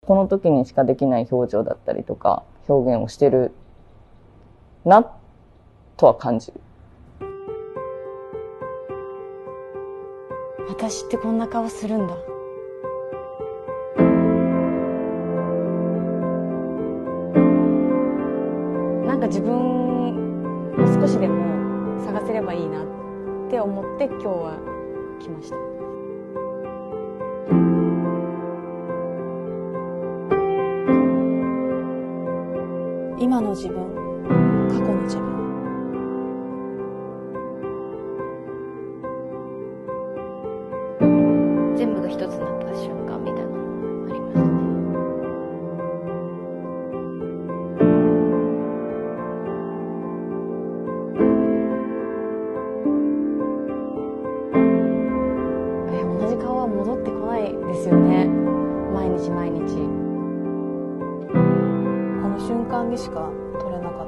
この時にしかできない表情だったりとか表現をしてるなとは感じる。 私ってこんな顔するんだ。なんか自分も少しでも探せればいいなって思って今日は来ました。今の自分、過去の自分。全部が一つになった瞬間みたいなのがありましたね。同じ顔は戻ってこないですよね。毎日毎日。この瞬間にしか撮れなかった